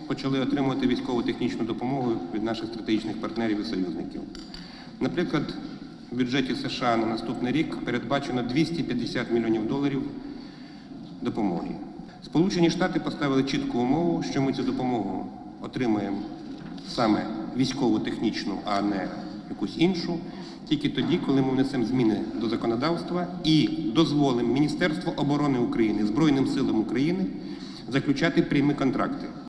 почали отримувати військово-технічну допомогу від наших стратегічних партнерів і союзників. Наприклад, в бюджеті США на наступний рік передбачено $250 мільйонів допомоги. Сполучені Штати поставили чітку умову, що ми цю допомогу отримаємо саме військово-технічну, а не якусь іншу, тільки тоді, коли ми внесемо зміни до законодавства і дозволимо Міністерству оборони України, Збройним силам України заключати прямі контракти.